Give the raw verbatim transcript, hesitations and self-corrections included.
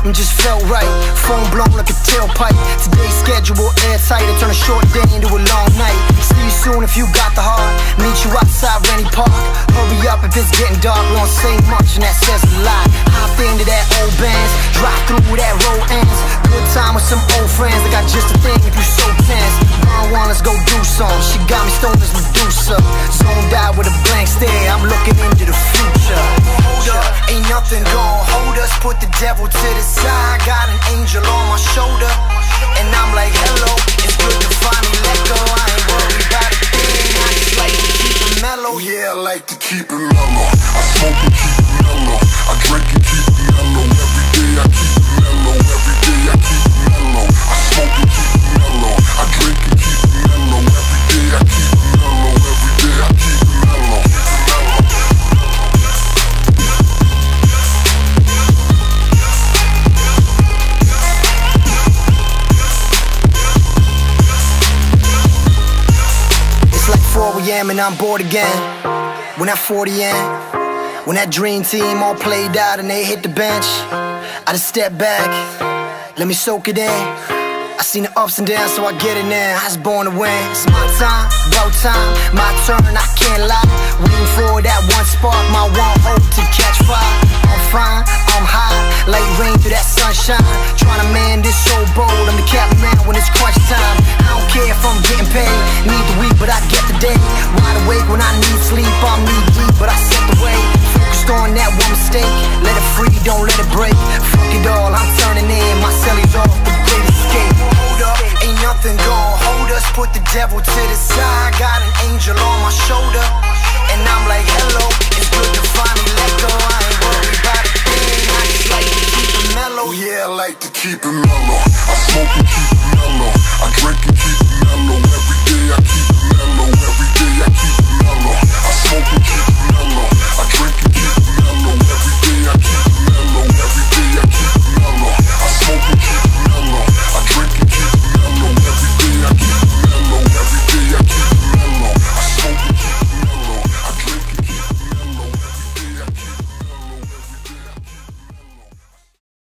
and just felt right. Phone blown like a tailpipe. Today's schedule airtight. I turn a short day into a long night. See you soon if you got the heart. Meet you outside Rennie Park. Hurry up if it's getting dark. We don't say much and that says a lot. Hop into that old bands, drive through where that road ends. Good time with some old friends. I got just a thing if you so tense. One one, let's go do some. She got me stoned as Medusa. Zoned out with a blank stare. I'm looking into the future. Hold up, ain't nothing gon' hold us. Put the devil to the side. Got an angel on my shoulder, and I'm like, hello. It's good to finally let go. I ain't worried about a thing. I just like to keep it mellow. Yeah, I like to keep it mellow. I smoke and keep it mellow. I drink and keep it mellow. Every day I keep it mellow. Every day I keep it mellow. I smoke and keep it mellow. I drink and keep it mellow. Every day I keep it mellow. Every day I keep it mellow. It's like four A M and I'm bored again. When that forty in, when that dream team all played out and they hit the bench, I just step back, let me soak it in. I seen the ups and downs, so I get it now. I was born to win. It's my time, about time, my turn, I can't lie. Waiting for that one spark, my one hope to catch fire. I'm fine, I'm high, like rain through that sunshine. Trying to man this so bold, I'm the captain man when it's crunch time. I don't care if I'm getting paid, need the week, but I get the day. Wide awake when I need sleep, I'm knee deep, but I set the way. Focused on that one mistake, let it free, don't let it break. Fuck it all, I'm turning in, my cellies off, the great escape. Hold up, ain't nothing gon' hold us. Put the devil to the side. Got an angel on my shoulder, and I'm like, hello. It's good to finally let go. I ain't worried about a thing. I just like to keep it mellow. Yeah, I like to keep it mellow. I smoke and keep it mellow. I drink and keep it mellow. Every day I keep